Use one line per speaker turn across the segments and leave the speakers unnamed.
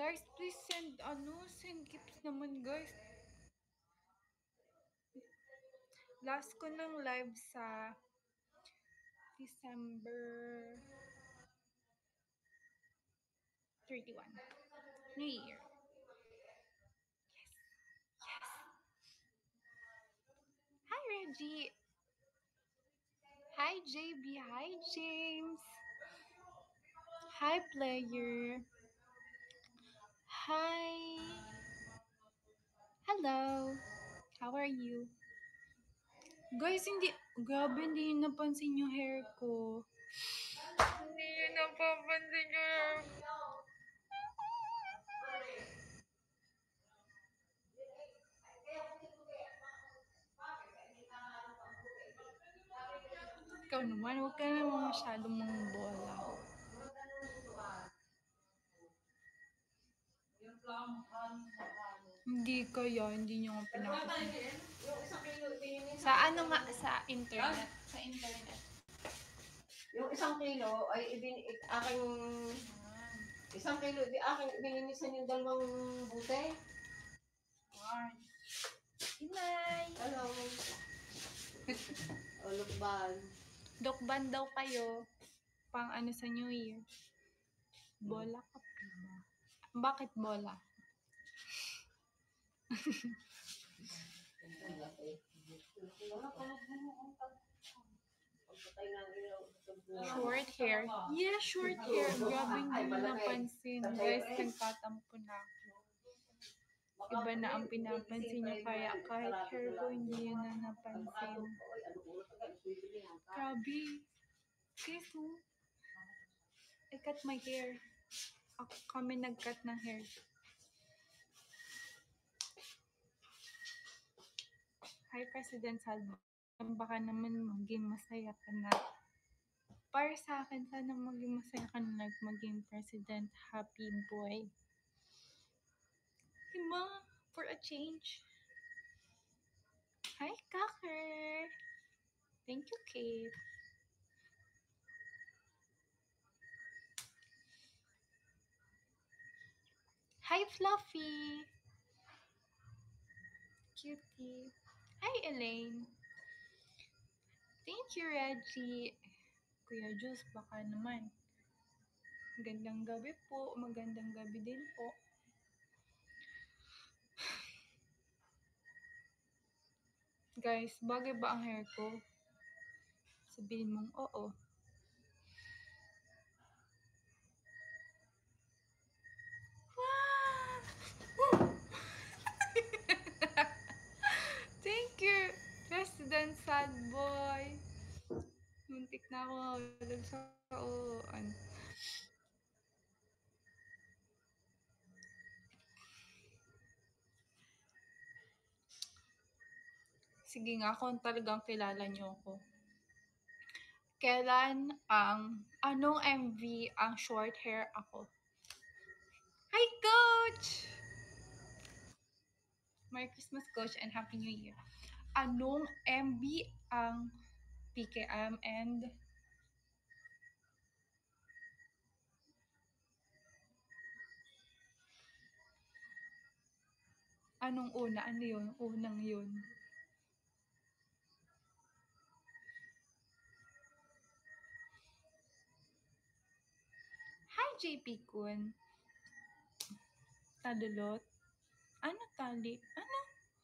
Guys, please send gifts naman, guys. Last ko ng live sa December 31. New Year. Yes. Hi, Reggie. Hi, JB. Hi, James. Hi, player. Hi. Hello. How are you? Guys, grabe, hindi yun napansin yung hair ko. Hindi yun napapansin yung hair ko. Ikaw naman, huwag ka naman masyadong mangbola. Hindi nyo nga pinapansin. Sa sa internet. Sa internet.
Yung 1 kilo ay aking 1 kilo di aking bininisan yung 2 bute.
Inay!
Hello. Lukban.
Dokban daw kayo. Pang sa New Year. Bola ka pa ba? Bakit bola? Short hair. Yeah, short hair. Grabe hindi nyo napansin. Guys, nagtatampo na ako. Iba na ang pinapansin nyo. Kaya kahit hair ko, hindi yun na napansin. Grabe. Guys, I cut my hair. Kami nag-cut ng hair. Hi, President Salvo. Baka naman maging masaya ka na. Para sa akin, sana maging masaya ka na maging president. Happy boy. Diba? For a change. Hi, Kaker. Thank you, Kate. Hi, Fluffy. Cutie. Hi, Elaine. Thank you, Reggie. Kuya Jules, baka naman. Magandang gabi po. Magandang gabi din po. Guys, bagay ba ang hair ko? Sabihin mong oo. Wow! Thank you, President Sad Boy. Muntik na ako hawalog sa uan. Sige nga, kung talagang kilala niyo ako. Anong MV ang short hair ako? Hi, Coach! Merry Christmas, Coach, and Happy New Year. Anong MV ang PKM and anong una? Ano yun? Unang yun. Hi, JP Kun. Tadulot? Ano tali? Ano?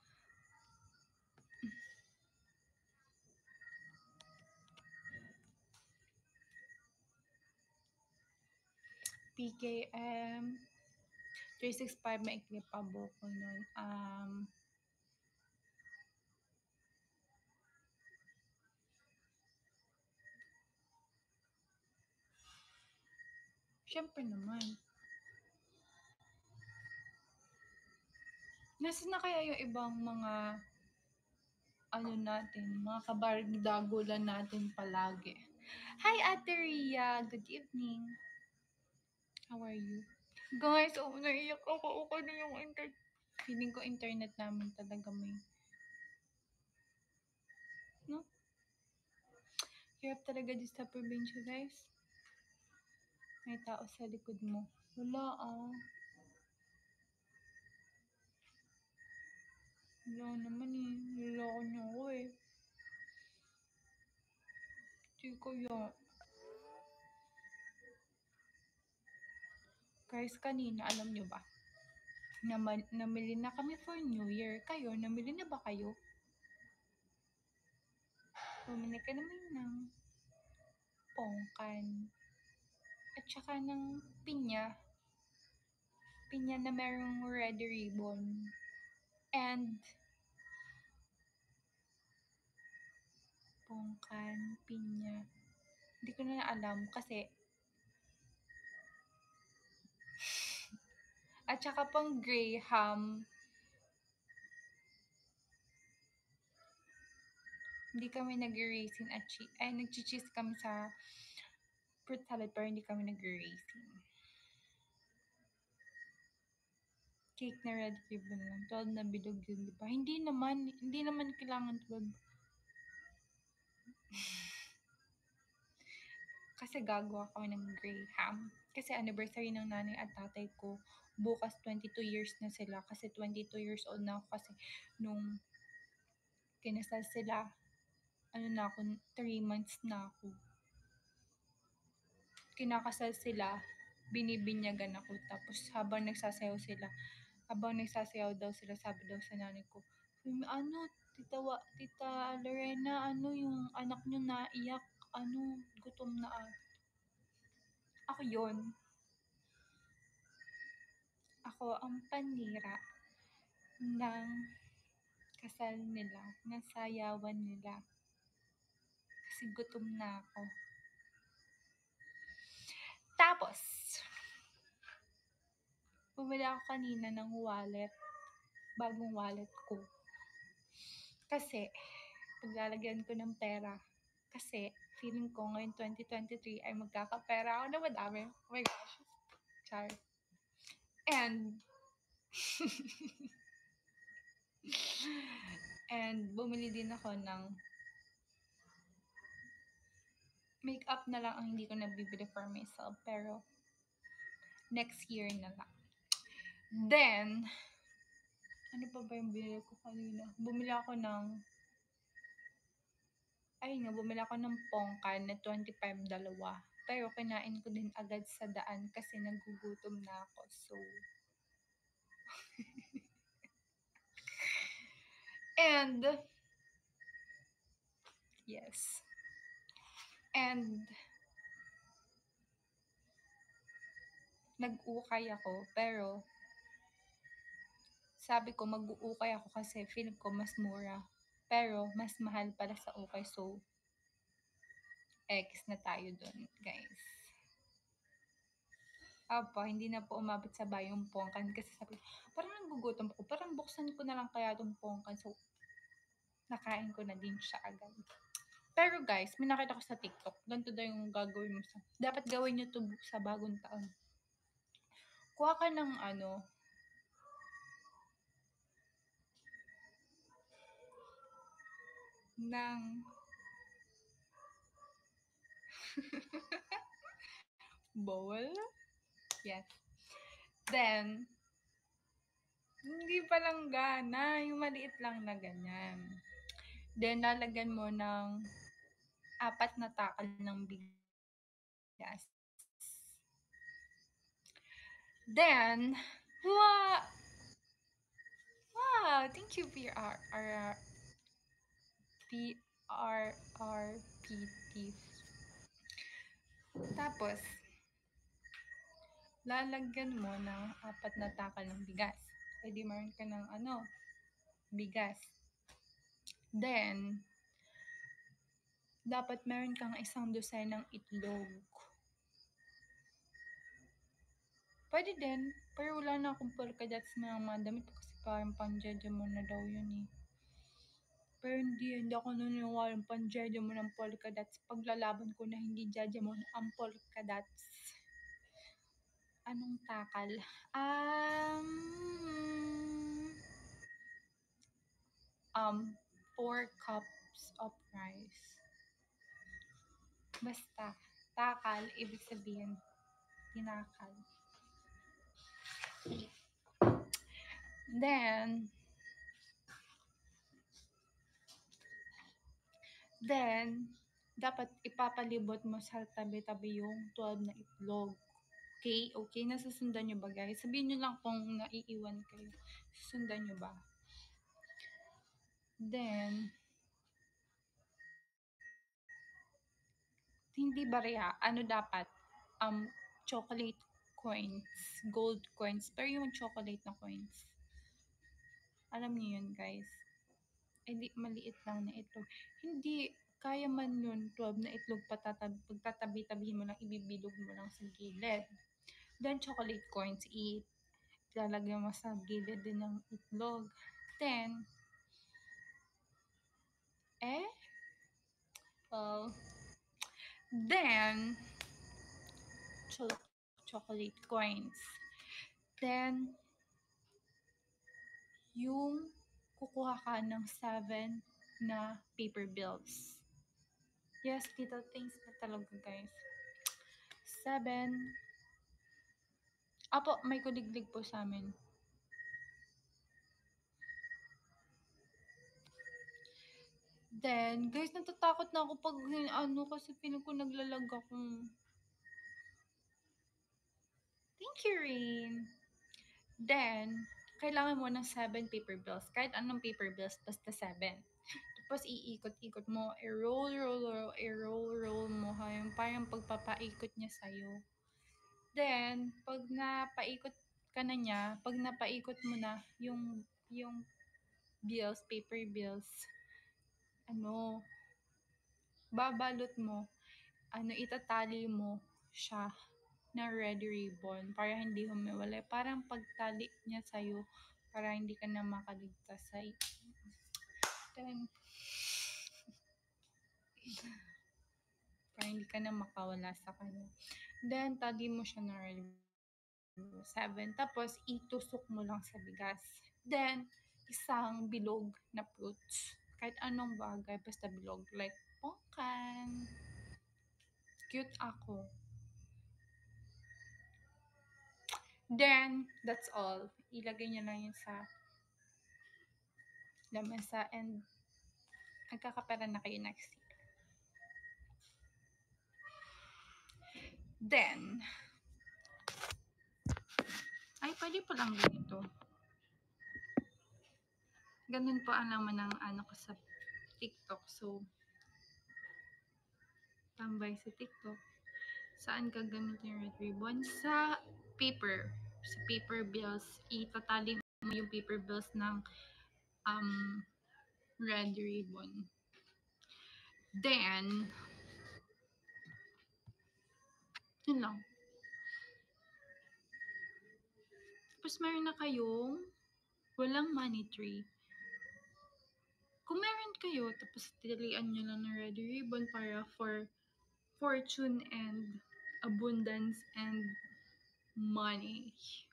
PKM 365 maikli pa buko nun. Siyempre naman. Nasaan na kaya yung ibang mga mga kabardagulan natin palagi? Hi, Ate Rhea. Good evening. How are you? Guys, naiyak ako. Okay na yung internet. Feeling ko internet namin talaga may... No? Hirap talaga dito sa probinsya, guys. May tao sa likod mo. Wala Wala naman eh. Niloloko niyo ako eh. Di kaya. Guys, kanina, alam niyo ba? Namili na kami for New Year. Kayo, namili na ba kayo? Bumili ka naman ng pongkan. At saka ng pinya. Pinya na merong red ribbon. And pongkan, pinya. Hindi ko na alam kasi at saka pang graham. Hindi kami nag-raisin at cheese. Ay, nag-cheese kami sa fruit salad pero hindi kami nag-raisin. Cake na red ribbon lang. 12 na bilog yun, di ba? Hindi naman kailangan 12. Kasi gagawa kami ng graham. Kasi anniversary ng nanay at tatay ko. Bukas 22 years na sila. Kasi 22 years old na ako kasi nung kinasal sila, 3 months na ako. Kinakasal sila, binibinyagan ako. Tapos habang nagsasayaw daw sila, sabi daw sa nanay ko, Tita Lorena, yung anak nyo naiyak, gutom na Ako yon. Ako ang panira ng kasal nila, ng sayawan nila. Kasi gutom na ako. Tapos, bumili ako kanina ng wallet. Bagong wallet ko. Kasi, paglalagyan ko ng pera. Kasi, feeling ko ngayon 2023 ay magkakapera ako na madami. Oh my gosh. Char. And, bumili din ako ng makeup na lang ang hindi ko nabibili for myself. Pero, next year na lang. Then, ano pa ba yung binili ko kanina? Bumili ako ng pongkan na 25 dalawa. Pero kinain ko din agad sa daan kasi nagugutom na ako. So, and, yes. And, nag-ukay ako. Pero, sabi ko mag-uukay ako kasi feel ko mas mura. Pero, mas mahal pala sa ukay. So, X na tayo dun, guys. Hindi na po umabot sa bayong pongkan kasi sabi ko, parang nagugutom ko. Parang buksan ko na lang kaya itong pongkan. So, nakain ko na din siya agad. Pero guys, may nakita ko sa TikTok. Ganito daw yung gagawin mo dapat gawin nyo to sa bagong taon. Kuha ka ng ng bowl. Yes. Then, hindi pa lang gana. Yung maliit lang na ganyan. Then, lalagyan mo ng 4 na takal ng bigas. Then, wow! Thank you, PRRPT. Tapos, lalagyan mo ng 4 na takal ng bigas. E di meron ka ng bigas. Then, dapat meron kang 1 dosenang itlog. Pwede din, pero wala na akong polka dots na mga damit kasi parang panjaja mo na daw yun eh. Pero hindi ako naniniwala ng panjaja mo ng polka dots. Paglalaban ko na hindi jaja mo ang polka dots. Anong takal? 4 cups of rice. Basta, takal, ibig sabihin, tinakal. Then, Then, dapat ipapalibot mo sa tabi-tabi yung 12 na itlog. Okay? Okay? Nasusundan nyo ba, guys? Sabihin nyo lang kung naiiwan kayo. Susundan nyo ba? Then, hindi bariya. Ano dapat? Chocolate coins. Gold coins. Pero yung chocolate na coins. Alam niyo yun, guys. Hindi, maliit lang na itlog. Hindi, kaya man yun, 12 na itlog, pagtatabi-tabihin mo lang, ibibilog mo lang sa gilid. Then, chocolate coins, ilalagay mo sa gilid din ng itlog. Then, well, then, chocolate coins. Then, yung kukuha ka ng 7 na paper bills. Yes, little things na talaga, guys. 7. Apo, may kuliglig po sa amin. Then, guys, natatakot na ako pag kasi feeling ko naglalag akong. Thank you, Rain. Then, kailangan mo ng 7 paper bills. Kahit anong paper bills, basta 7. Tapos, iikot-ikot mo, i-roll mo. Yung parang pagpapaikot niya sa'yo. Then, pag napaikot ka na niya, pag napaikot mo na yung bills, paper bills, babalot mo, itatali mo siya na red ribbon para hindi humiwalay. Parang pagtali niya sa'yo, para hindi ka na makaligtas sa then, para hindi ka na makawala sa kanya. Then, tali mo siya na red ribbon. 7. Tapos, itusok mo lang sa bigas. Then, isang bilog na fruits. Kahit anong bagay, basta bilog. Like, pongkan. Cute ako. Then, that's all. Ilagay niyo lang yun sa lamesa and nagkakapera na kayo next year. Then, pwede pa lang ganito. Ganun po ang naman ng ko sa TikTok. So, tambay sa TikTok. Saan ka gamitin yung red ribbon? Sa paper. Sa paper bills. Itatali mo yung paper bills ng red ribbon. Then, yun lang. Tapos meron na kayong walang money tree. Kung meron kayo, tapos tilian nyo lang ng red ribbon para for fortune and abundance and money.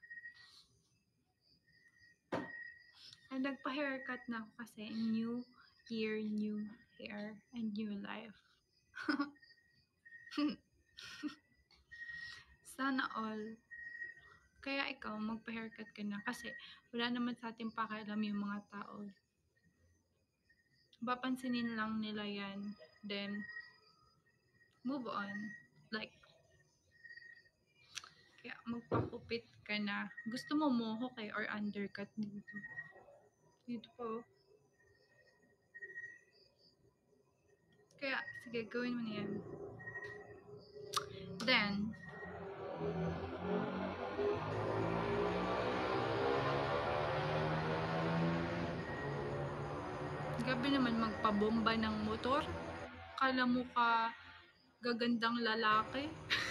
And nagpa-haircut na ako kasi new year, new hair, and new life. Sana all. Kaya ikaw, magpa-haircut ka na kasi wala naman sa ating pakialam yung mga tao. Papansinin lang nila yan. Then, move on. Like, kaya magpakupit ka na. Gusto mo mohawk or undercut dito? Dito po. Kaya, sige, gawin mo na yan. Then, gabi naman magpabomba ng motor. Kala mo ka gagandang lalaki.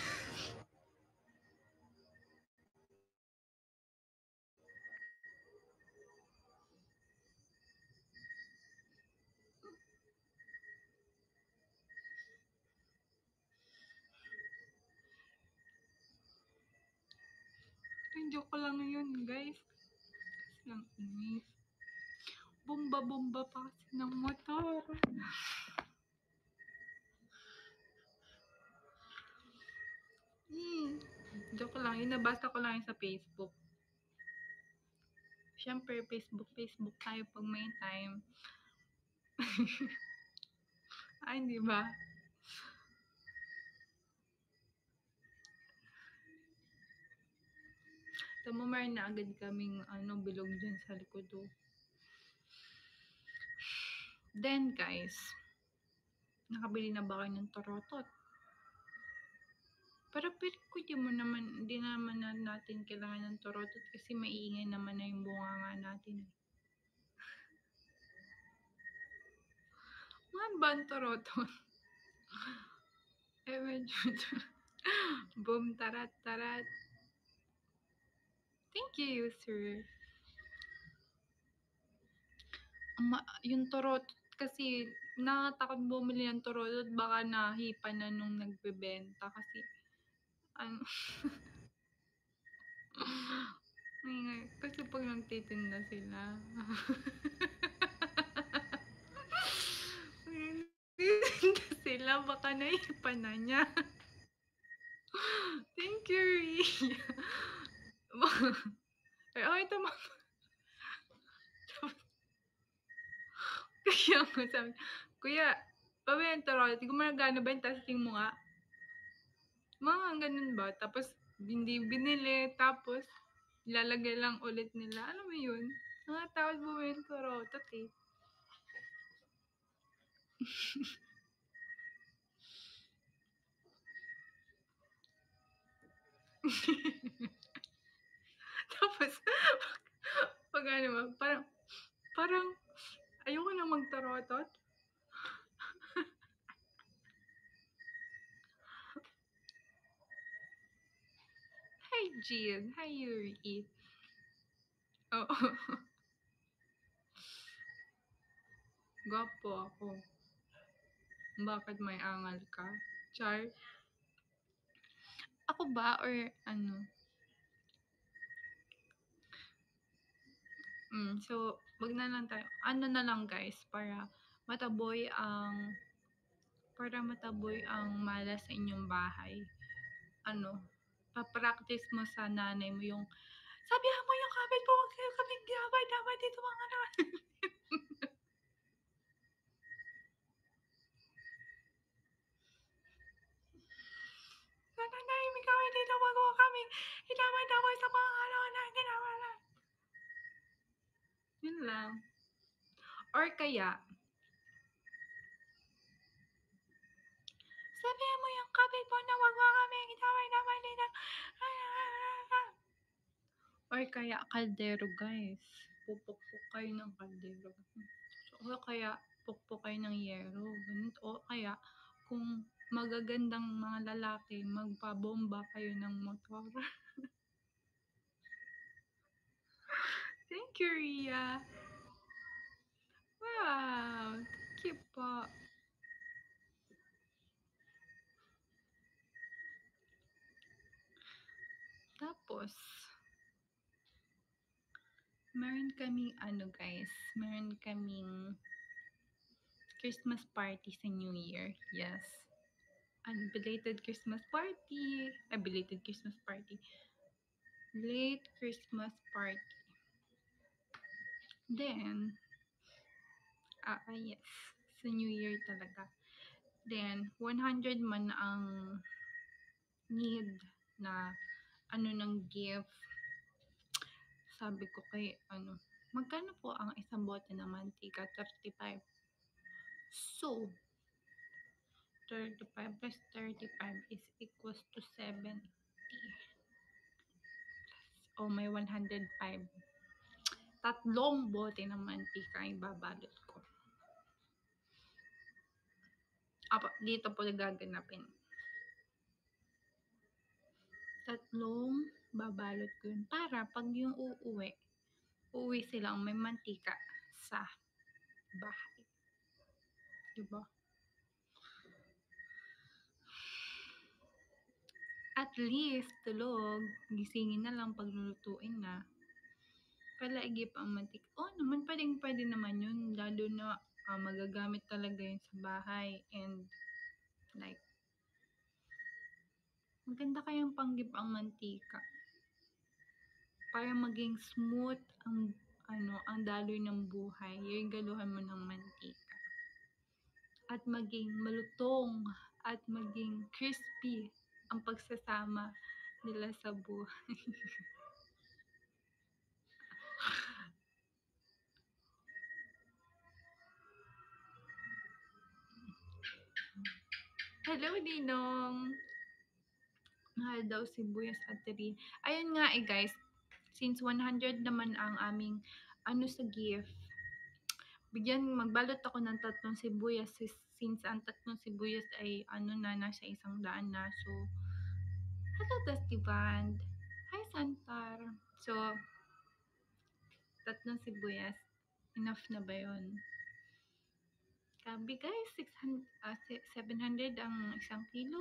Joke lang yun, guys. Kasi lang inis. Bomba-bomba pa kasi ng motor. Joke lang. Yun, nabasa ko lang yun sa Facebook. Siyempre, Facebook tayo pag may time. Ay, di ba? Tama, meron na agad kaming bilog dyan sa likod. Oh. Then, guys, nakabili na ba kayo ng torotot? Pero ko di naman natin kailangan ng torotot kasi maiingay naman na yung bunganga natin. Mga ba ang torotot? Medyo boom, tarat, tarat. Thank you, sir. Yung torotot kasi nakakatakot bumili ng torotot, baka nahipa na nung nagbebenta kasi kasi pag nagtitinda sila baka nahipa na niya. Thank you, Ria. Ito kaya nga sabi, kuya, pabili ng torotot, gumagana ba yung testing mo nga? Mga ganun ba? Tapos, hindi binili, tapos, ilalagay lang ulit nila. Alam mo yun? Nakatawad bumili ng torotot eh. Tapos, pag parang, ayoko na magtorotot. Hi, Jill. Hi, Yuri. Oo. Gwapo ako. Bakit may angal ka? Char? Ako ba? Or ano? So, wag na lang tayo. Ano na lang guys, para mataboy ang malas sa inyong bahay. Pa-practice mo sa nanay mo yung, sabihan mo yung kapit mo, wag kayo kaming dapat dito mga nanahimik kami dito, wag mo kami idamay-damay sa mga na ginawa na. Yun lang. Or kaya, sabihan mo yung kapit mo na wag mo kami idamay-damay dito. Or kaya, kaldero guys. Pupukpuk kayo ng kaldero. O kaya, pukpuk kayo ng yero. Ganun. O kaya, kung magagandang mga lalaki, magpabomba kayo ng motor. Thank you, Ria. Wow, thank you po. Tapos, meron kaming guys, meron kaming Christmas party sa New Year. Yes. Belated Christmas party. Belated Christmas party. Late Christmas party. Then, yes. Sa New Year talaga. Then, 100 man ang need na ng gift. Sabi ko kay magkano po ang isang bote ng mantika? 35. So, 35 plus 35 is equals to 70. O may 105. Tatlong bote ng mantika ang ibabalot ko. Dito po gaganapin. Tatlong babalot ko yun. Para pag yung uuwi silang may mantika sa bahay. Diba? At least, tulog. Gisingin na lang pag lulutuin na. Palaigip ang mantika. Naman, pwede naman yun. Lalo na magagamit talaga yun sa bahay. And, like, maganda kayang panggip ang mantika. Para maging smooth ang daloy ng buhay. Yung galuhan mo ng mantika. at maging malutong at maging crispy ang pagsasama nila sa buhay. Hello, Ninong! Mahal daw sibuyas at tiri. Ayun nga guys, since 100 naman ang aming sa gift, magbalot ako ng 3 sibuyas since ang 3 sibuyas ay nasa 100 na. So, hello Dusty Band. Hi Santar. So, 3 sibuyas. Enough na ba yun? Grabe guys, 700 ang 1 kilo.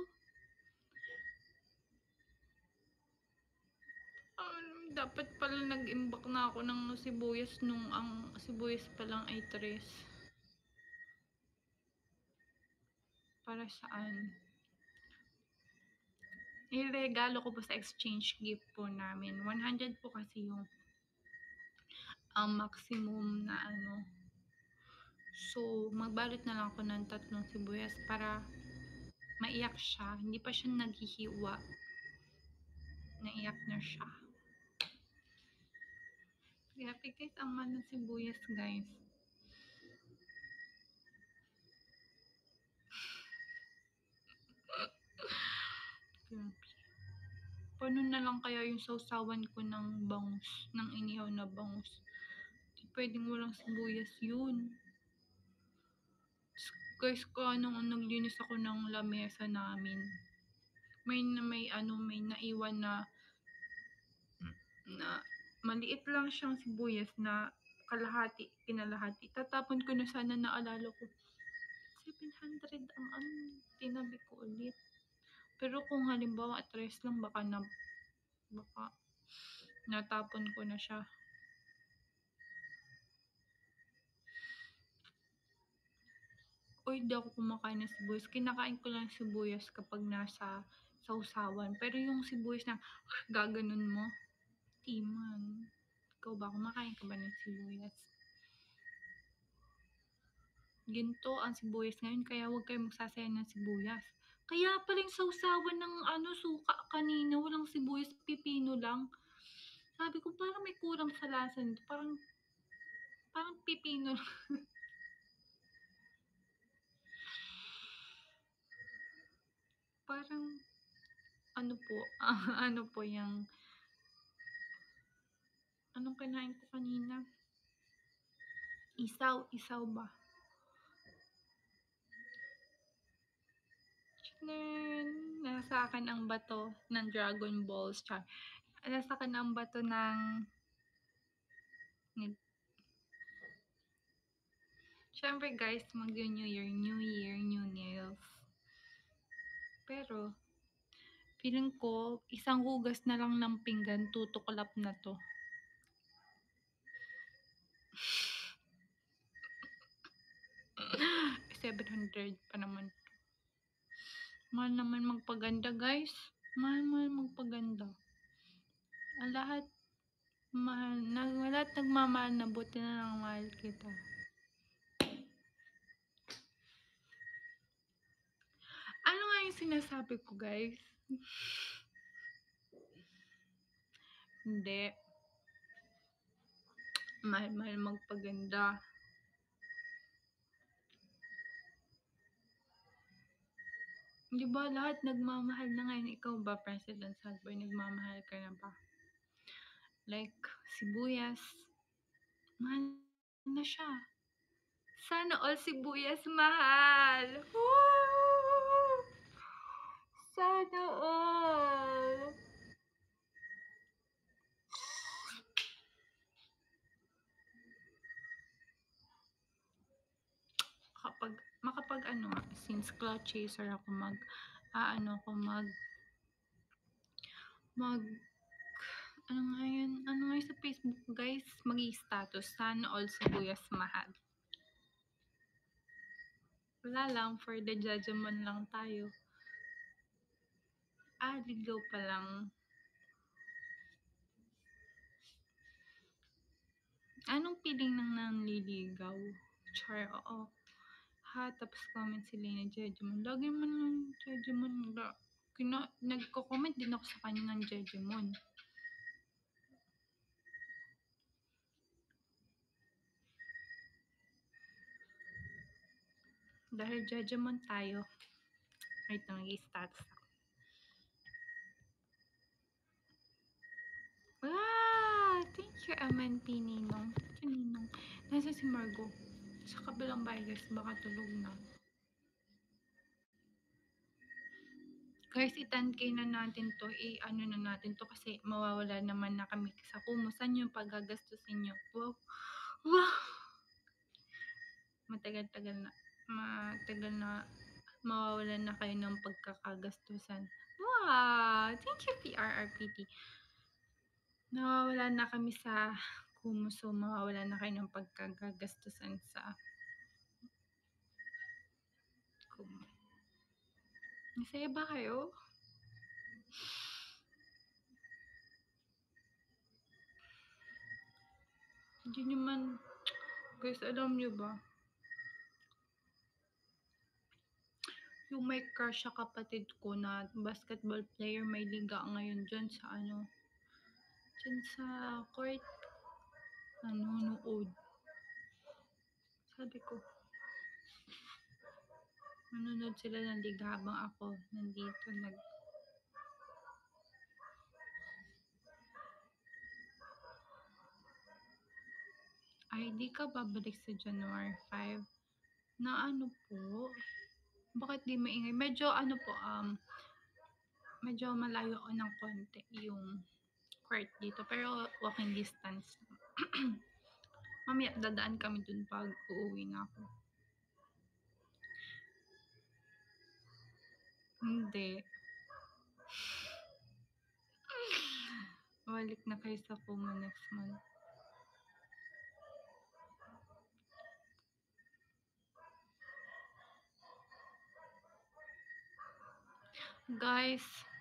Dapat pala nag-imbak na ako ng sibuyas nung ang sibuyas pa lang ay 3. Para saan? Iregalo ko po sa exchange gift po namin. 100 po kasi yung ang maximum na So, magbalot na lang ako ng 3 sibuyas para maiyak siya. Hindi pa siya naghihiwa. Naiyak na siya. Grabe guys, ang mahal ng sibuyas guys. Grabe. Paano na lang kaya yung sausawan ko ng bangus, ng inihaw na bangus? Di pwedeng walang sibuyas yun. Guys, nung naglinis ako ng lamesa namin, may naiwan na maliit lang siyang sibuyas na kinalahati. Tatapon ko na sana, naalala ko. 700 ang tinabi ko ulit. Pero kung halimbawa 3 lang, baka natapon ko na siya. Di ako kumakain ng sibuyas. Kinakain ko lang sibuyas kapag nasa sausawan. Pero yung sibuyas na gaganon mo, di man. Ikaw ba, kumakain ka ba ng sibuyas? Ginto ang sibuyas ngayon, kaya huwag kayo magsasaya ng sibuyas. Kaya pala yung sausawan ng suka kanina, walang sibuyas, pipino lang. Sabi ko, parang may kurang sa lasa nito. Parang pipino lang. Parang, yung, anong kinain ko kanina? Isaw ba? Nasa akin ang bato ng Dragon Balls. Nasa akin ang bato ng syempre guys, mag-New Year, New Nails. Pero, feeling ko, isang hugas na lang ng pinggan, tutuklap na to. $700 pa naman. Mahal naman magpaganda guys. Mahal magpaganda. Ang lahat mahal. Lahat nagmamahal na, buti na lang mahal kita. Ano nga yung sinasabi ko guys? Hindi. Mahal magpaganda. Di ba lahat nagmamahal na ngayon? Ikaw ba, President Salboy, nagmamahal ka na ba? Like, sibuyas. Mahal na siya. Sana all sibuyas mahal. Woo! Sana all. Since cloud chaser ako, ano nga yun sa Facebook guys, mag-i-status, sana all sibuyas mahal. Wala lang, for the judgment lang tayo. Ligaw pa lang. Anong piling ng nanliligaw? Char, oo. Ha, tapos comment si Lena Jejemon. Lagi man lang Jejemon. Nagko-comment din ako sa kanya ng Jejemon. Dahil Jejemon tayo. Wait lang, i-stats ako. Thank you, MNP Ninong. Thank you, Ninong. Nasa si Margo. Sa kabilang bahay, guys. Baka tulog na. Guys, i-10K na natin to. I-ano na natin to kasi mawawala naman na kami sa Kumu. Saan yung paggagastusin nyo? Wow. Wow. Matagal-tagal na. Mawawalan na kayo ng pagkakagastusan. Wow! Thank you, PRRPT. Nawawala na kami sa Kumu, so mawawala na kayo ng pagkakagastusan sa Kumu. Masaya ba kayo? Hindi naman, guys, alam nyo ba? Yung may crush sa kapatid ko na basketball player, may liga ngayon dyan sa dyan sa court, nood. Sabi ko, nanonood sila ng liga habang ako nandito Ay, di ka babalik sa January 5. Na ano po? Bakit di maingay? Medyo medyo malayo ng konti yung court dito. Pero walking distance. Mamaya dadaan kami dun pag uuwi na ako. Hindi. Balik na kayo sa Kumu next month. Guys,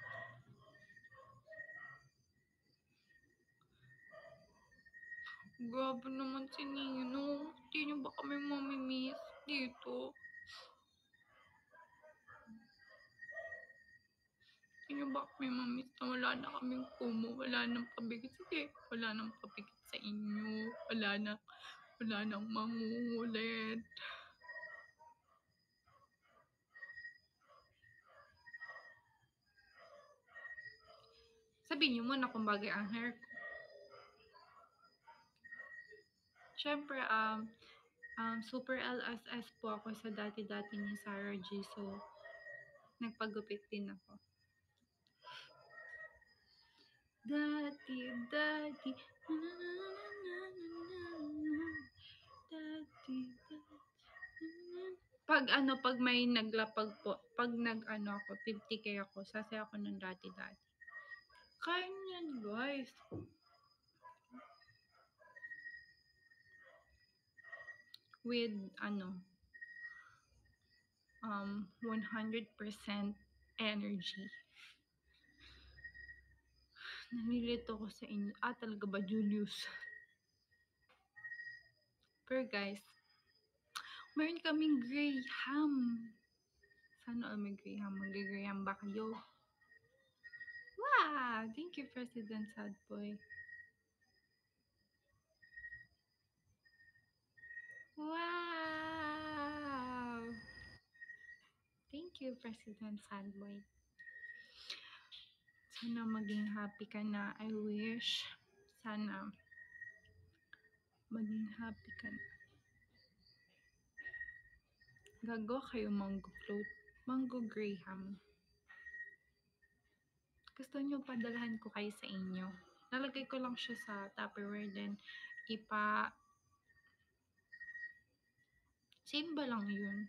grabe naman si Nino. Hindi niyo ba kami mamimiss dito? Hindi niyo ba kami mamimiss na wala na kaming Kumu? Wala nang pabigit. Sige, wala nang pabigit sa inyo. Wala nang mangungulit. Sabihin niyo muna kung bagay ang hair ko. Siyempre, super LSS po ako sa dati-dati ni Sarah G. So, nagpagupit din ako. Dati. Pag may naglapag po, pag ako, 50K ako, sasaya ako ng dati-dati. Kaya yan, guys. With 100% energy. Nalilito ko sa inyo. Talaga ba, Julius? Pero guys, meron kaming Graham. Sana may Graham. Mag-Graham ba kayo? Wow! Thank you, President Sadboy. Wow! Thank you, President Sadboy. Sana maging happy ka na. I wish. Sana maging happy ka na. Gagawa kayo mango float. Mango Graham. Gusto nyo padalhan ko kayo sa inyo. Nalagay ko lang siya sa Tupperware, then same ba lang yun?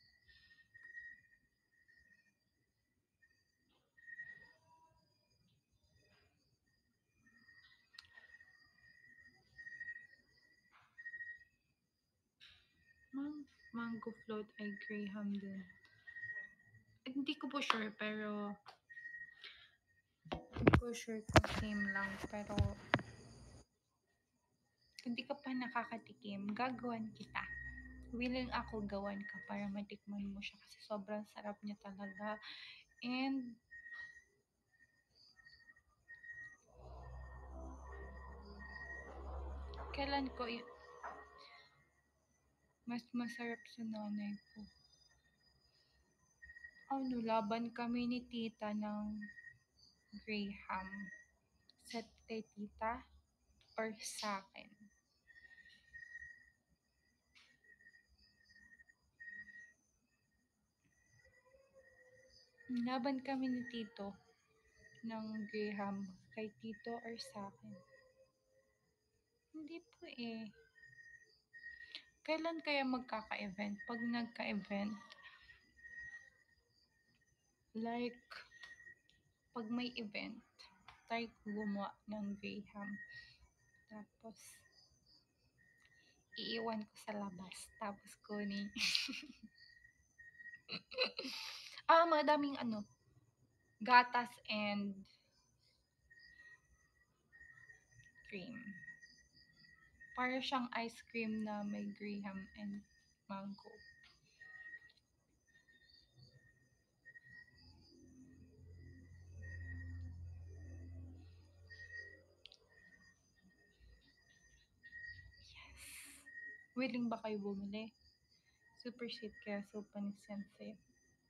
Mango float ay Graham din. Hindi ko po sure, pero hindi ko sure kung same lang, pero kung di ka pa nakakatikim, gagawan kita. willing ako gawan ka para matikman mo siya kasi sobrang sarap niya talaga. And kailan ko mas masarap sa nanay ko. Ano, laban kami ni tita ng Graham. Sa kay tita or sa akin. Laban kami ni tito ng Graham kay tito or sa akin. Hindi po eh. Kailan kaya magkaka-event? Pag nagka-event, like, pag may event, try ko gumawa ng Graham. Tapos, iiwan ko sa labas. Tapos kunin. Madaming gatas and cream. Para siyang ice cream na may Graham and mango. Willing ba kayo bumili? Super sweet kaya so panis-sensei.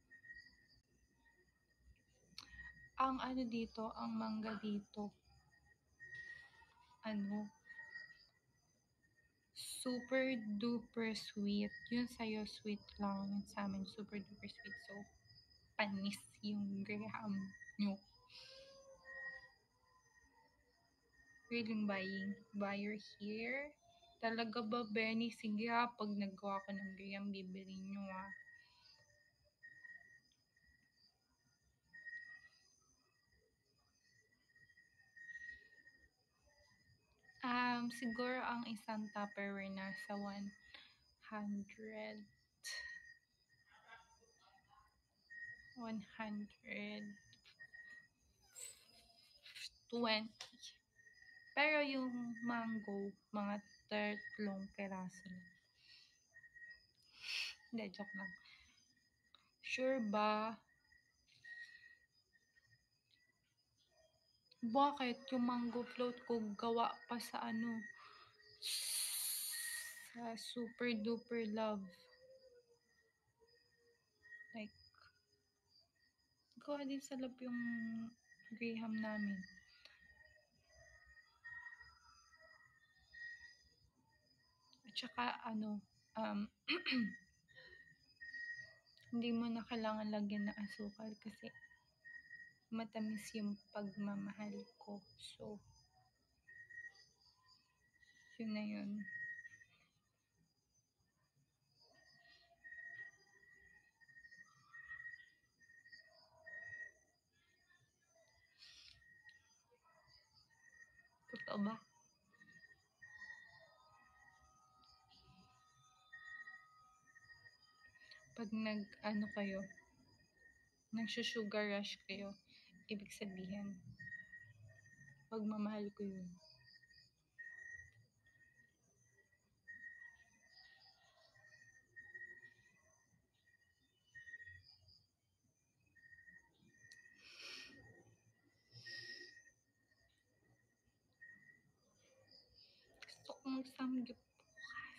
Ang dito, ang mangga dito, super duper sweet. Yun sa'yo sweet lang. Yun sa amin super duper sweet. So, panis yung Graham nyo. Willing buying? Buyer here? Talaga ba, Benny? Sige ha, pag nagawa ko ng Graham, bibili nyo ha. Siguro ang isang Tupperware nasa 100. 120. Pero yung mango, mga 3 peraso lang. Hindi, joke lang. Sure ba? Bakit? Yung mango float ko gawa pa sa sa super duper love. Like, gawa din sa love yung Graham namin. At saka hindi mo na kailangan lagyan ng asukal kasi matamis yung pagmamahal ko. So, yun na yun. Totoo ba? Pag kayo, nagsusugar rush kayo, ibig sabihin, pagmamahal ko yun. Gusto ko magsamgyup bukas.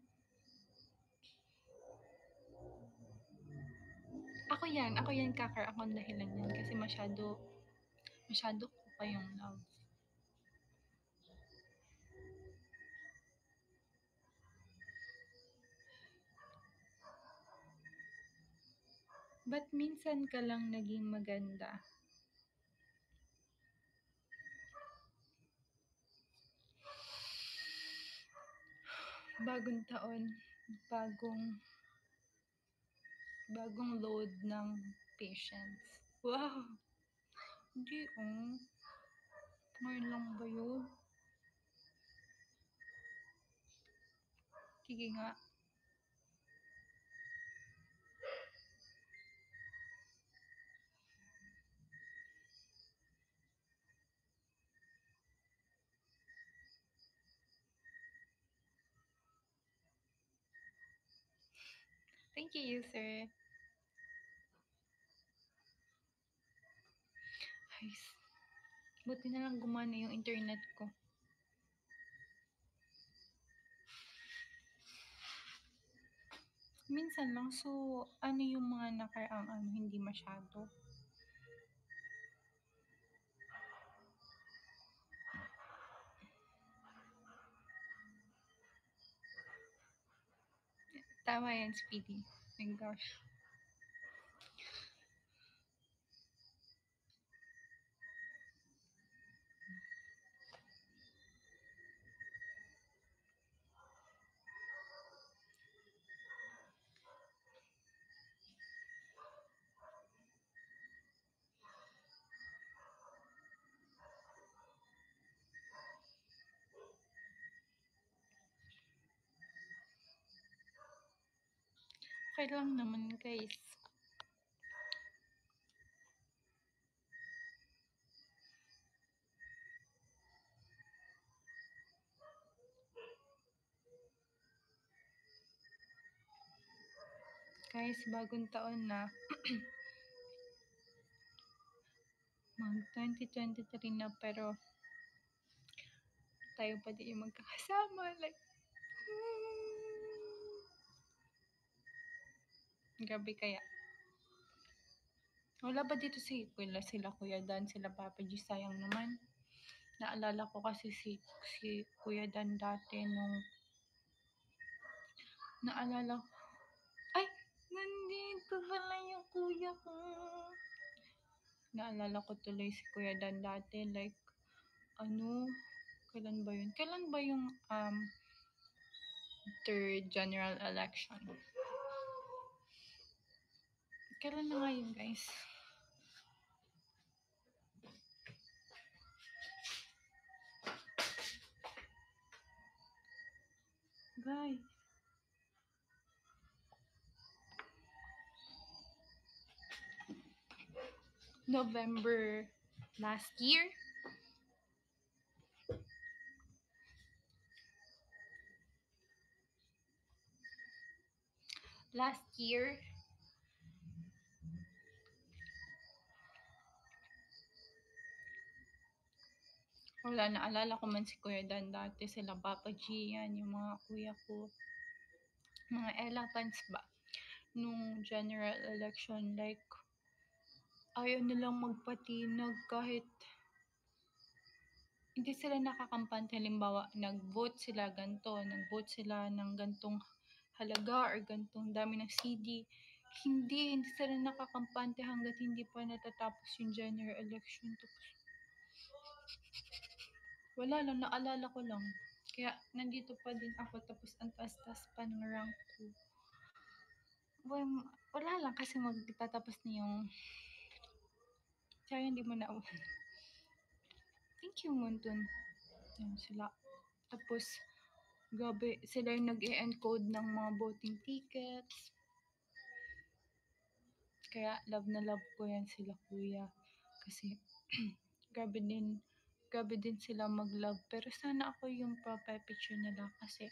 Ako yan, kakar. Ako ang dahilan yan. Kasi masyado ko kayong love. Ba't minsan ka lang naging maganda? Bagong taon, bagong load ng patience. Wow! Hindi ngayon lang ba yun? Sige nga. Thank you, sir. Ay, buti na lang gumana yung internet ko. Minsan lang. So, ano yung mga nakaraang hindi masyado? Tama yan, Speedy. My gosh. Okay lang naman, guys. Guys, bagong taon na. Mag 2023 na, pero tayo pa din yung magkakasama. Like, grabe kaya. Wala ba dito sila Kuya Dan, sila Papa G? Sayang naman. Naalala ko kasi si Kuya Dan dati nung naalala ko. Ay! Nandito pala yung kuya ko. Naalala ko tuloy si Kuya Dan dati. Like, kailan ba yun? Kailan ba yung third general election? Kailan na nga yun, guys? Guys. November last year. Last year. Wala, naalala ko man si Kuya Dan dati, sila Papa G, yan, yung mga kuya ko. Mga elephants ba? Nung general election, like, ayaw nilang magpatinag kahit hindi sila nakakampante. Halimbawa, nag-vote sila ng gantong halaga or gantong dami ng CD. Hindi sila nakakampante hanggat hindi pa natatapos yung general election. Wala lang, naalala ko lang. Kaya nandito pa din ako, tapos ang taas-taas pa ng rank ko. Wala lang kasi magtatapos na yung kaya hindi mo na thank you, Muntun. Yan sila. Tapos, grabe, sila yung nag-e-encode ng mga voting tickets. Kaya love na love ko yan sila kuya. Kasi, grabe din sila mag-love. Pero sana ako yung profile picture nila kasi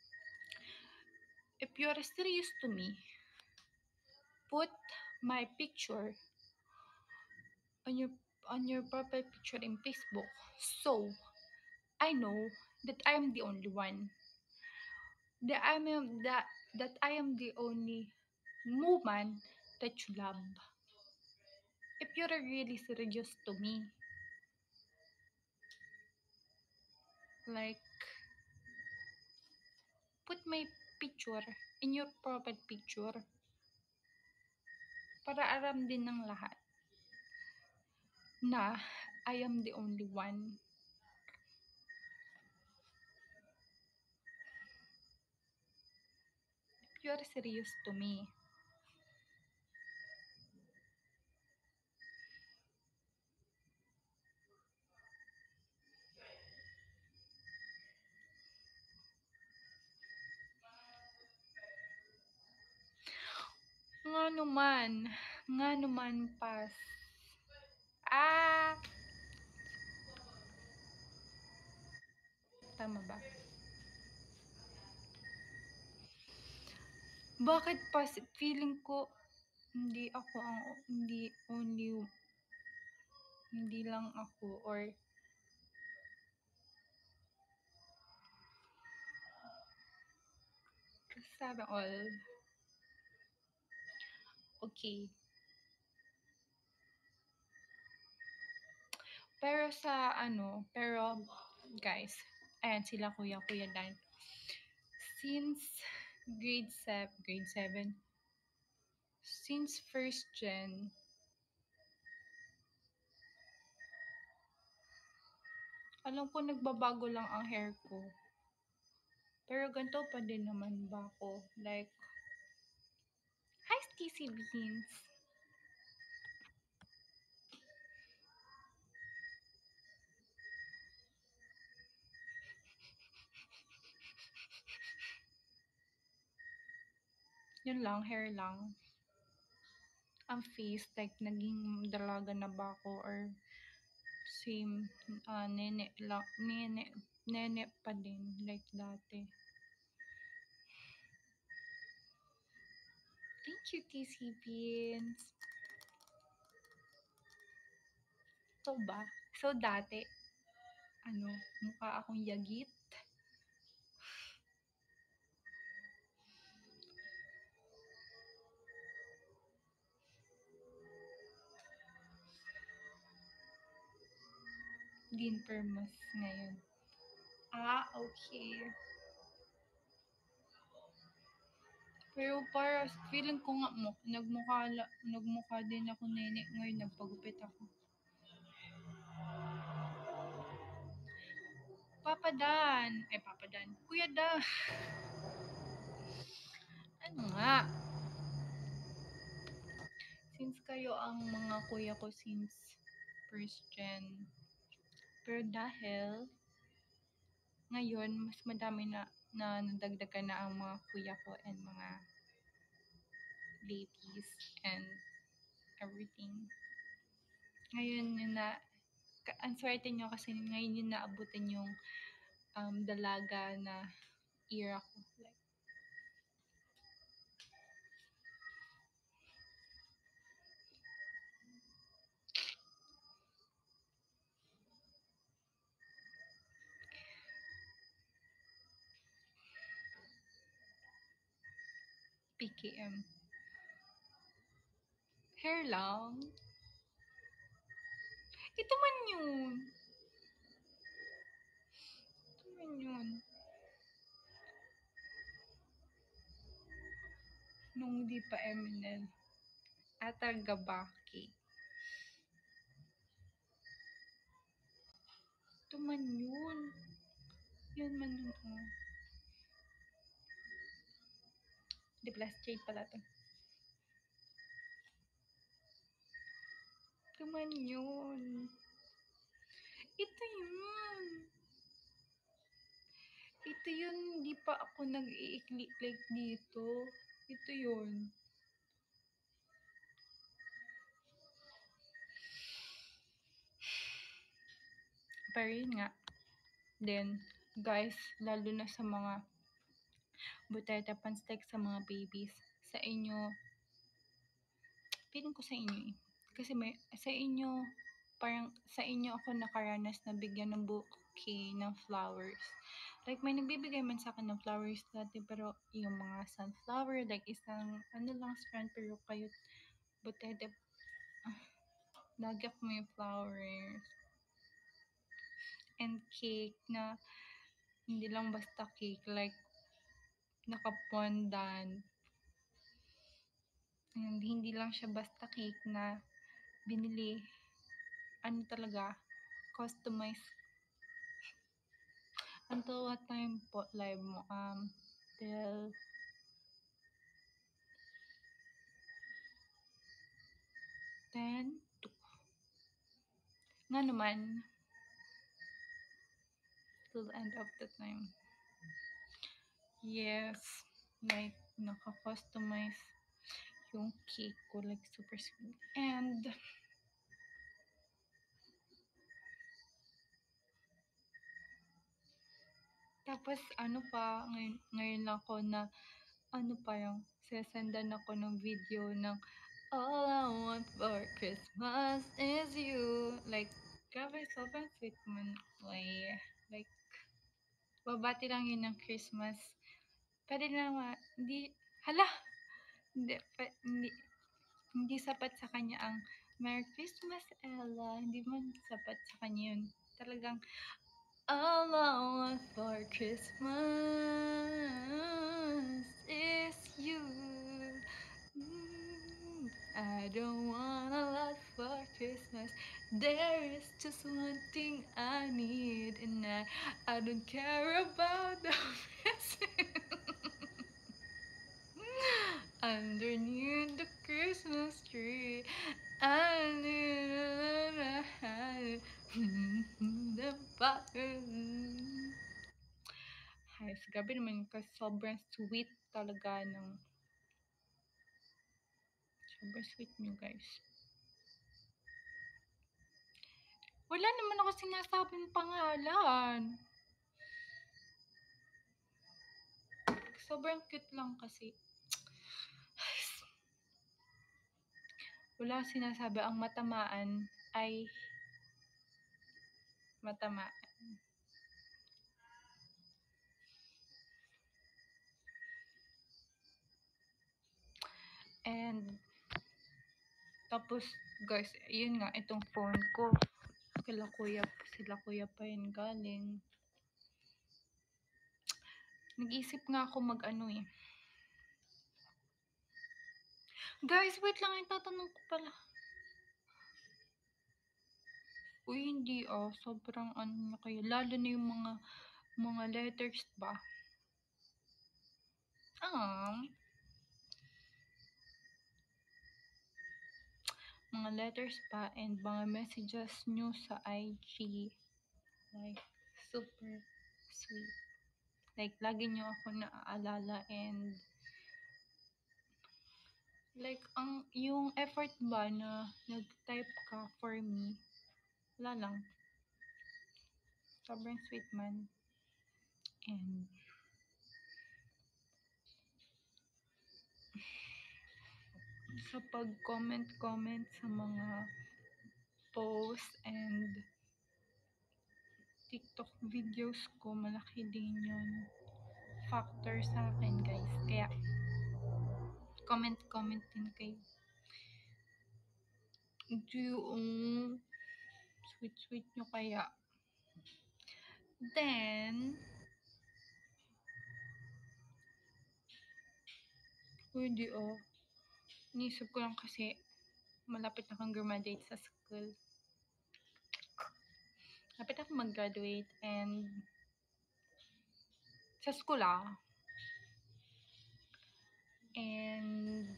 if you're serious to me, put my picture on your profile picture in Facebook, so I know that I am the only one. That I am the only woman that you love. If you're really serious to me, like, put my picture in your profile picture para alam din ng lahat na I am the only one. If you're serious to me. Nga naman pas. Tama ba? Bakit pa feeling ko hindi ako ang hindi lang ako or sana all. Okay. Pero guys, ayan sila Kuya Dan. Since grade 7, since first gen, alam ko nagbabago lang ang hair ko. Pero ganito pa din naman ba ako? Like, hi Stacy Beans! Yun lang, hair lang. Ang face, like, naging dalaga na ba ako or same, nene pa din, like dati. Thank you, TC Beans! So ba? So dati, mukha akong yagit. Dean Permas ngayon. Okay. Pero para feeling ko nga nagmukha din ako nene ngayon nagpagupit ako. Papa Dan. Kuya Dan. Ano nga? Since kayo ang mga kuya ko since first gen. Pero dahil ngayon mas madami na nadagdagan na ang mga kuya ko and mga babies and everything. Ngayon yun na ang swerte nyo kasi ngayon yun naabutin yung dalaga na era ko. Like, PKM. Hair lang. Ito man yun. Nung di pa Eminem. Atal Gabaki. Ito man yun. Yun man yun. Di plus shade pala to. Ito man yun. Ito yun. Ito yun. Di pa ako nag-iikli like dito. Ito yun. Pero yun nga. Then, guys, lalo na sa mga buteta pants like sa mga babies. Sa inyo, feeling ko sa inyo eh. Kasi sa inyo, parang sa inyo ako nakaranas na bigyan ng bouquet ng flowers. Like, may nagbibigay man sa akin ng flowers dati, pero yung mga sunflower, like isang, lang strand, pero kayo, butete, nagyak mo yung flowers. And cake na, hindi lang basta cake, like, nakapondan. And hindi lang siya basta cake na binili, talaga, customized. Until what time po live mo? Till 10 to nga naman till the end of the time. Yes, like naka-customize yung cake ko, like super sweet. And tapos ano pa, ngayon lang ako na ano pa yung sesendan ako ng video ng all I want for Christmas is you. Like, grabe, sobrang sweet man. Like, babati lang yun ng Christmas. Pwede na hindi, hala, hindi sapat sa kanya ang Merry Christmas, Ella. Hindi man sapat sa kanya yun. Talagang, all I want for Christmas is you. I don't want a lot for Christmas. There is just one thing I need, and I don't care about the present. Underneath the Christmas tree, I need the fire. Ay, grabe naman kasi sobrang sweet talaga ng sobrang sweet nyo guys. Wala naman ako sinasabing pangalan. Sobrang cute lang kasi. Wala sinasabi, ang matamaan ay matamaan. And tapos guys, yun nga, itong phone ko. Sila kuya pa yun galing. Nag-isip nga ako mag-ano eh. Guys, wait lang, itatanong ko pala. Uy, hindi sobrang ano na kayo. Lalo na yung mga letters ba? Mga letters pa and mga messages nyo sa IG. Like, super sweet. Like, lagi nyo ako naaalala and like, yung effort ba na nag-type ka for me, wala lang. Sobrang sweet man. And sa pag-comment sa mga post and TikTok videos ko, malaki din yun factor sa akin guys. Kaya, comment din kayo. Yung sweet nyo kaya. Then, hindi inisip ko lang kasi malapit na akong graduate sa school. Malapit akong mag-graduate and sa school and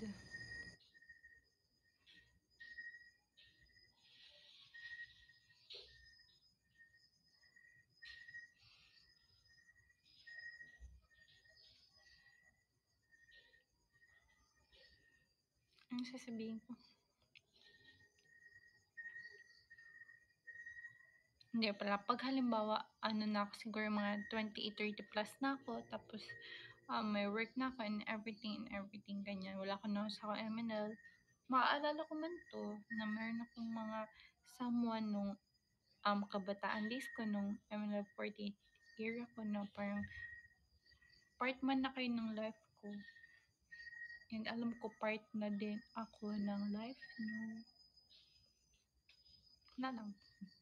ano sasabihin ko? Hindi pala, pag halimbawa, ano na ako, siguro mga 28-30 plus na ako, tapos may work na ako and everything, ganyan. Wala ko na sa MNL. Maaalala ko man to, na meron akong mga someone nung kabataan days ko, nung MNL 48 era ko na parang part man na kayo ng life ko. And alam ko, part na din ako ng life nyo. Na lang.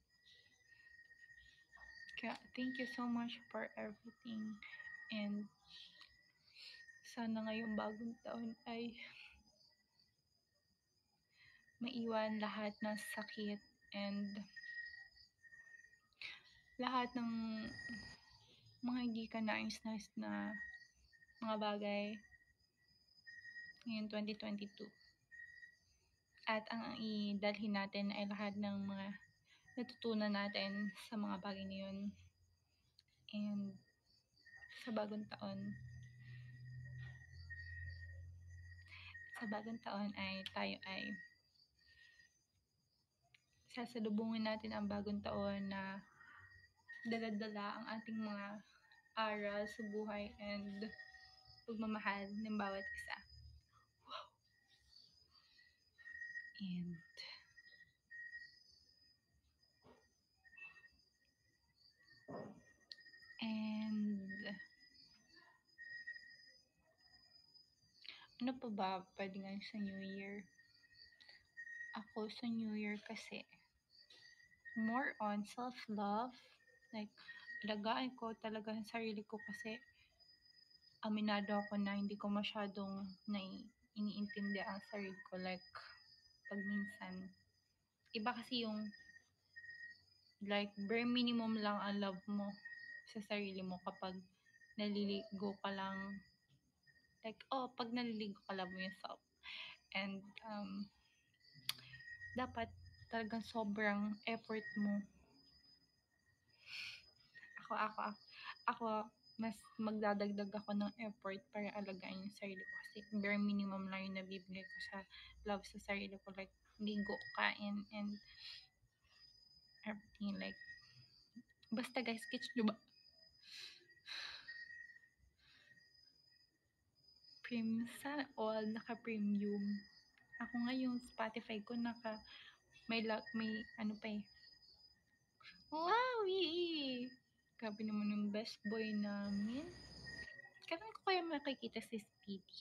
Kaya, thank you so much for everything. And, sana ngayong bagong taon ay maiwan lahat ng sakit and lahat ng mga hindi ka nais-nais na mga bagay ngayong 2022. At ang idalhin natin ay lahat ng mga natutunan natin sa mga bagay na yun. And sa bagong taon ay tayo ay sasalubungin natin ang bagong taon na dala-dala ang ating mga aral sa buhay and pagmamahal ng bawat isa. And ano pa ba pwede nga sa New Year? Ako sa New Year kasi more on self-love. Like, alagaan ko talaga ang sarili ko kasi aminado ako na hindi ko masyadong iniintindi ang sarili ko. Like, pag minsan, iba kasi yung like bare minimum lang ang love mo sa sarili mo kapag naliligo ka lang. Like, pag naliligo ka, love mo yourself. And, dapat talagang sobrang effort mo. Ako, mas magdadagdag ako ng effort para alagaan yung sarili ko kasi bare minimum lang yung nabibigay ko sa love sa sarili ko. Like, ligo, kain, and everything. Like, basta guys, gets nyo ba? Premium, sana all naka-premium. Ako nga yung Spotify ko may ano pa eh. Wow! Grabe naman yung best boy namin. Kailan ko kaya makikita si Speedy?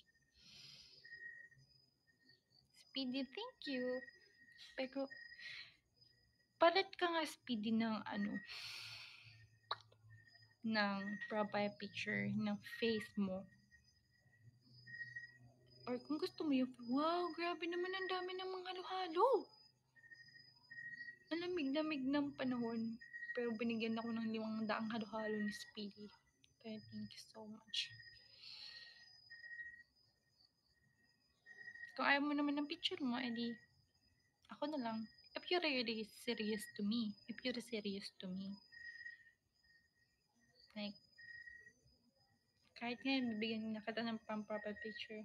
Speedy, thank you. Pero, palit ka nga Speedy ng ng profile picture ng face mo. Or kung gusto mo yung, wow, grabe naman, ang dami ng mga halo-halo. Ang lamig-lamig ng panahon. Pero binigyan ako ng 500 halo-halo ni Speedy. Kaya thank you so much. Kung ayaw mo naman ng picture mo, edi ako na lang. If you're really serious to me. Like, kahit nga bibigyan na kita ng pang-proper picture.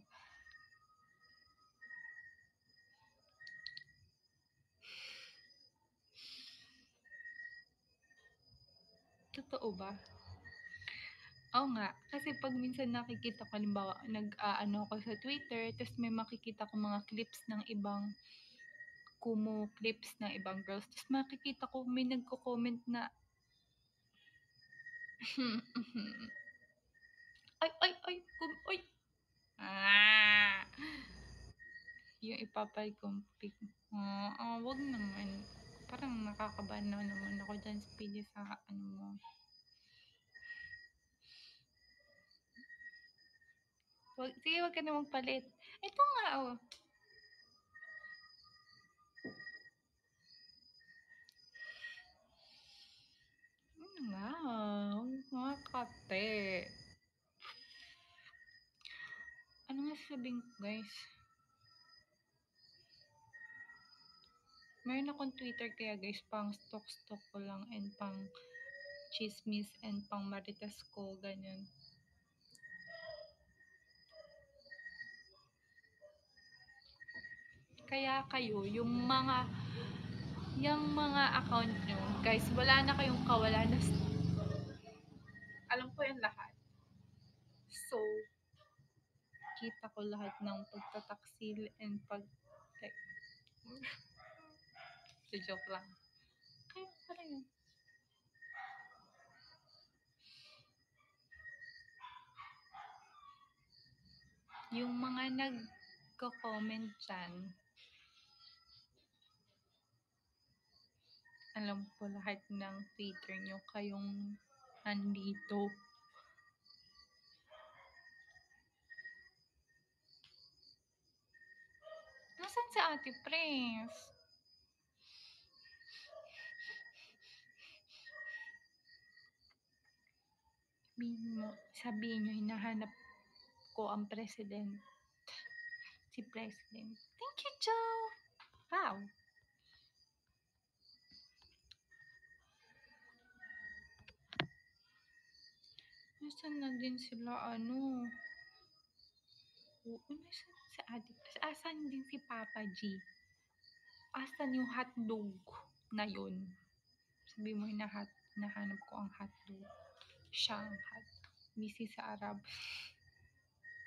Totoo ba? Oo nga, kasi pag minsan nakikita ko, halimbawa, ako sa Twitter, tapos may makikita ko mga clips ng ibang Kumu clips ng ibang girls, tapos makikita ko may nagko-comment na, ay, ay, yung ipapay-kong pic, wag naman, parang nakakabahan na naman ako dyan, Speedy, sa mo. Sige, wag ka na magpalit. Ito nga, mga kate. Ano nga sabihin ko, guys? Meron akong Twitter kaya, guys, pang stalk ko lang and pang chismis and pang maritas ko, ganyan. Kaya kayo, yung mga account nyo, guys, wala na kayong kawalan na alam ko yan lahat. So, kita ko lahat ng pagtataksil and like, joke lang. Kaya pala yun. Yung mga nagko-comment dyan, alam ko lahat ng Twitter nyo, kayong nandito. Nasaan si Ate Prince? Sabihin nyo, hinahanap ko ang president. Si President. Thank you, Joe! Wow! Nasaan na din sila, Oo, nasaan si Ate Prince? Asan din si Papa G? Asan yung hotdog na yun? Sabi mo, nahanap ko ang hotdog. Siya ang hotdog. Busy sa Arab.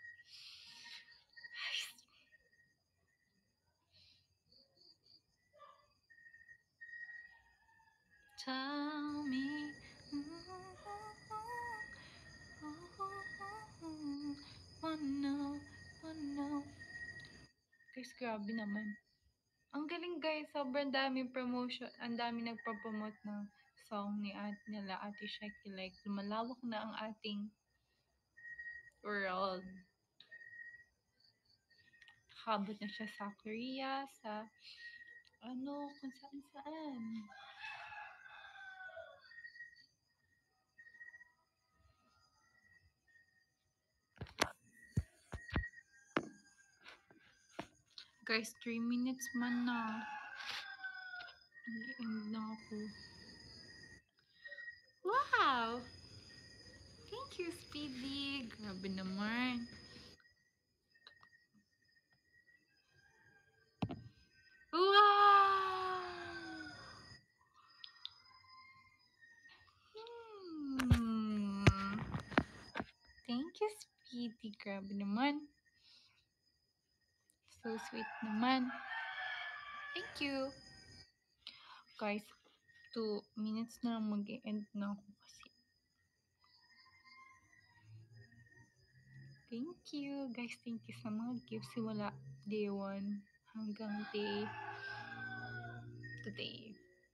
Tell me. Wanna know. Guys, grabe naman. Ang galing guys, sobrang daming promotion, ang daming nagpo-promote ng song ni nila Ate Sheki. Like, lumalawak na ang ating world. Habot na siya sa Korea, sa kung saan saan. Guys, 3 minutes man na. End na ako. Wow! Thank you, Speedy. Grabe naman. Wow! Thank you, Speedy. Grabe naman. So sweet naman. Thank you. Guys, 2 minutes na lang mag-end na ako kasi. Thank you. Guys, thank you sa mga gifts. Wala day 1 hanggang day today.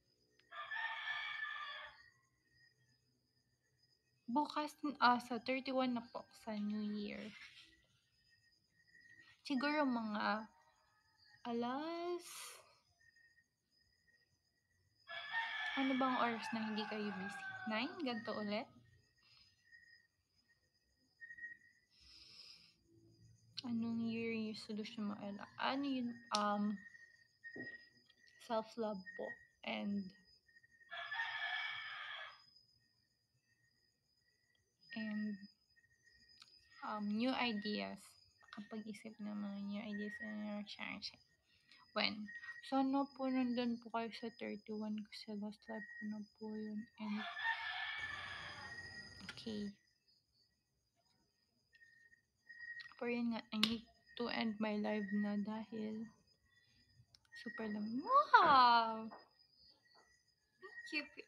Bukas, sa 31 na po sa New Year. Siguro mga alas... Ano bang oras na hindi kayo busy? 9? Ganito ulit? Anong Year resolution mo, Ella? Ano yun? Self-love po. And new ideas. Kapag-isip ng mga new ideas and challenge. When? Sana po nandun po kayo sa 31 kasi last live ko na po yun. And okay. Pero yun nga, I need to end my live na dahil super lang. Wow! Thank you.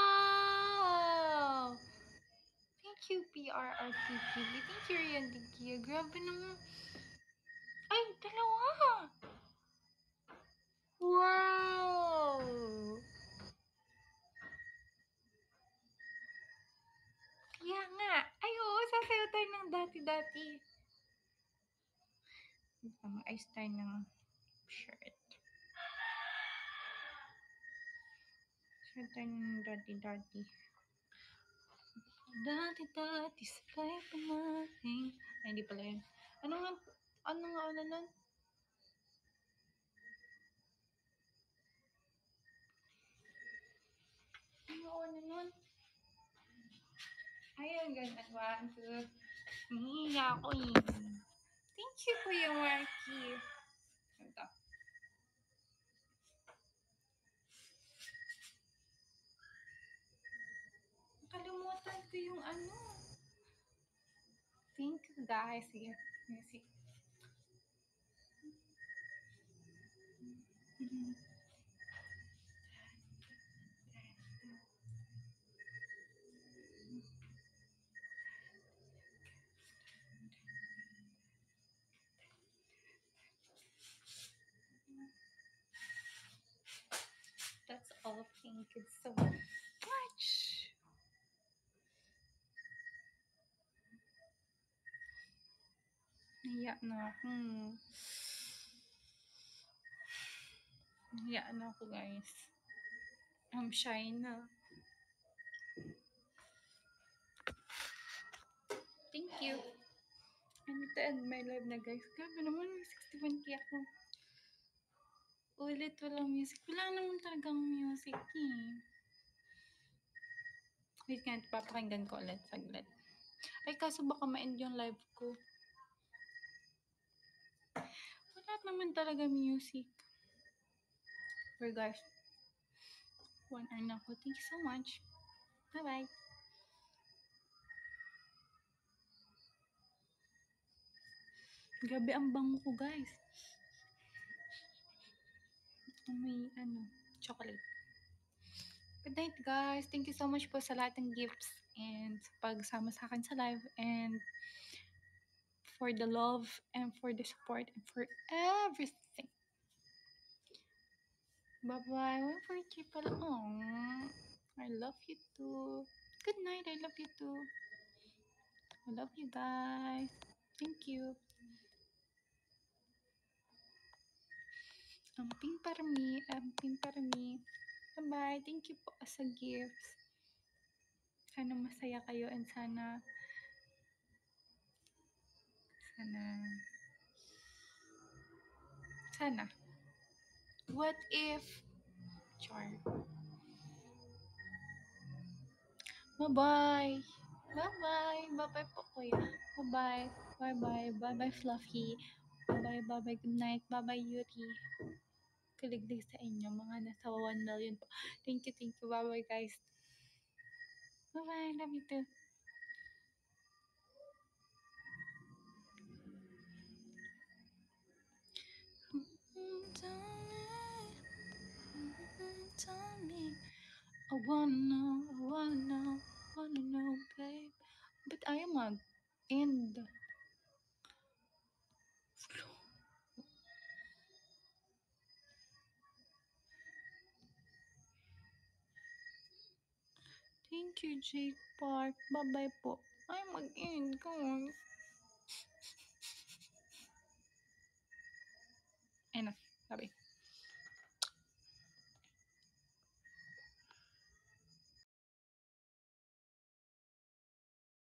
Wow! Thank you, PRRTTV. Thank you, Rian Digia. Grabe naman. Ay, dalawa! Wow! Kaya nga. Ay, oo, sasayaw tayo ng dati-dati. Mag-ayos tayo ng shirt. Sayaw tayo ng dati-dati. Dati-dati sa life natin. Ay, hindi pala yun. Ano nga una nun? Ano una nun? Ayun, ganyan. 1, 2. Hihiya ako eh. Thank you, Kuya Marky. Ito. Nakalimutan ko yung ano. Thank you, guys. Sige, music. That's all. Thank you so much. Nahiya na ako. Nahiya na ako, guys. I'm shy na. Thank you. I need to end my live na, guys. Grabe naman, 61k ako. Ulit, walang music. Wala naman talagang music eh. Wait nga, papakinggan ko ulit saglit. Ay, kaso baka ma-end yung live ko. Wala naman talaga music. But guys, 1 hour na ako. Thank you so much. Bye-bye. Grabe ang bango ko, guys. May chocolate. Good night, guys. Thank you so much po sa lahat ng gifts and sa pagsama sa akin sa live and for the love and for the support and for everything. Bye-bye. 143 pala. Aww. I love you too. Good night. I love you too. I love you guys. Thank you. Amping parami. Amping parami. Bye-bye. Thank you po sa gifts. Sana masaya kayo and sana what if char. Bye-bye. Bye-bye. Bye-bye po kuya. Bye-bye. Bye-bye. Bye-bye Fluffy. Bye-bye. Bye-bye. Good night. Bye-bye Yuri. Kaliglig sa inyo. Mga nasa 1 million po. Thank you. Bye-bye guys. Bye-bye. Love you too. Tell me. I wanna know, babe. But ayaw mag-end. Thank you, Jake Park. Bye-bye po. Ayaw mag-end, guys. Enough. Bye-bye.